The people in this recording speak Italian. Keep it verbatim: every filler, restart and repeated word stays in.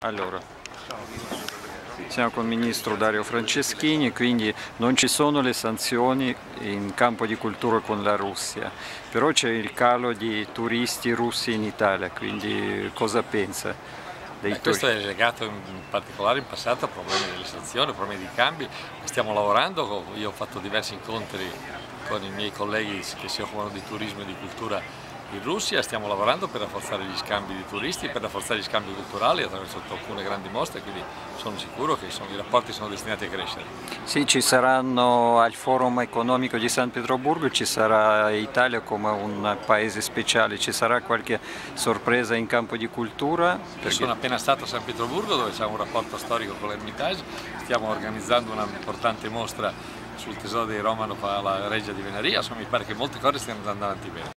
Allora, siamo con il ministro Dario Franceschini, quindi non ci sono le sanzioni in campo di cultura con la Russia, però c'è il calo di turisti russi in Italia, quindi cosa pensa dei Beh, questo turisti? è legato in particolare in passato a problemi delle sanzioni, problemi di cambi. Stiamo lavorando, io ho fatto diversi incontri con i miei colleghi che si occupano di turismo e di cultura in Russia, stiamo lavorando per rafforzare gli scambi di turisti, per rafforzare gli scambi culturali attraverso alcune grandi mostre, quindi sono sicuro che sono, i rapporti sono destinati a crescere. Sì, ci saranno al Forum economico di San Pietroburgo, ci sarà Italia come un paese speciale, ci sarà qualche sorpresa in campo di cultura? Io sono appena stato a San Pietroburgo dove c'è un rapporto storico con l'Ermitage, stiamo organizzando un'importante mostra sul tesoro dei Romanov alla Reggia di Venaria, insomma mi pare che molte cose stiano andando avanti bene.